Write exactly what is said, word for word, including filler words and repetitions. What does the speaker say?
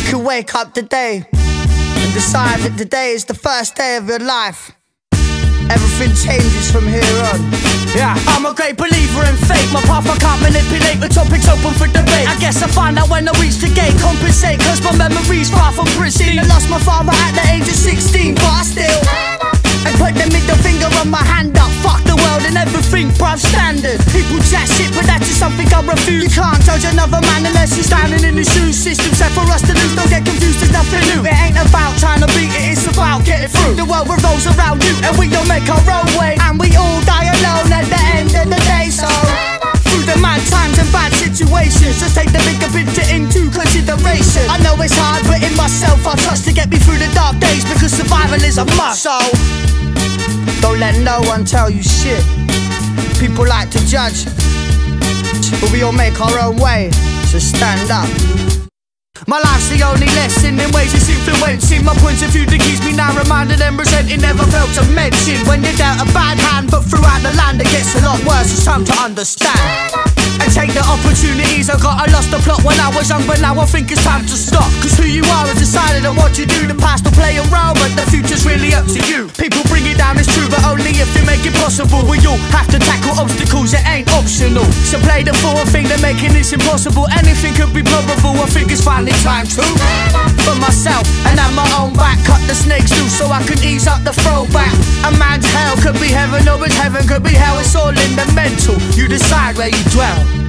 could wake up today and decide that today is the first day of your life. Everything changes from here on. Yeah, I'm a great believer in fate. My path I can't manipulate, the topic's open for debate. I guess I find out when I reach the gate. Compensate, cause my memory's far from pristine. I lost my father at the age of sixteen, but I still I put the middle finger on my hand up. Fuck the world and everything, bruv, standard. People chat shit, but that's just something I refuse. You can't judge another man unless you're standing in the shoes. System set for us to lose, don't get confused, there's nothing new. It ain't about trying to beat it, it's about getting through. The world revolves around you, and we all make our own way. And we all die alone at the end of the day, so through the mad times and bad situations, just take the bigger picture into consideration. I know it's hard, but in myself I trust to get me through the dark days, because survival is a must. So don't let no one tell you shit. People like to judge, but we all make our own way, so stand up. My life's the only lesson in ways it's influencing my point of view that keeps me now reminded and resenting. Never felt to mention when you're dealt a bad hand, but throughout the land it gets a lot worse. It's time to understand and take the opportunities I got. I lost the plot when I was young, but now I think it's time to stop. Cause who you are is decided on what you do. The past will play a role, but the future's really up to you. People bring it down, it's true, but only if you make it possible. We all have to tackle obstacles, it ain't optional. So play the forward thing, they're making this impossible. Anything could be probable, I think it's finally time to for myself and have my own back. Cut the snakes loose so I can ease up the throwback. A man's hell could be heaven, or his heaven could be hell. It's all in the mental, you decide where you dwell.